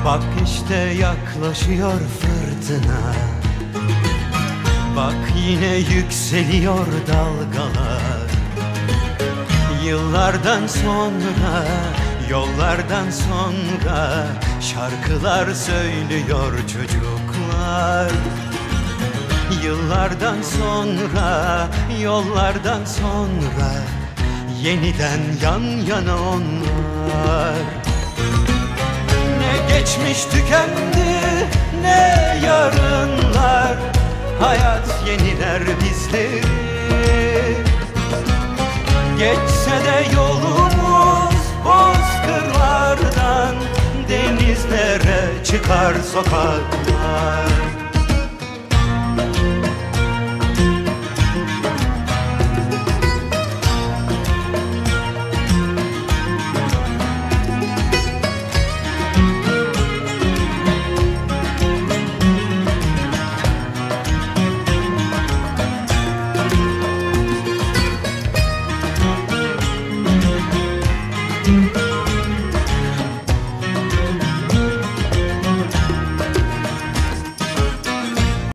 Bak işte yaklaşıyor fırtına, bak yine yükseliyor dalgalar. Yıllardan sonra, yollardan sonra şarkılar söylüyor çocuklar. Yıllardan sonra, yollardan sonra yeniden yan yana onlar. Ne geçmiş tükendi, ne yarınlar, hayat yeniler bizleri. Geçse de yolumuz bozkırlardan, denizlere çıkar sokaklar.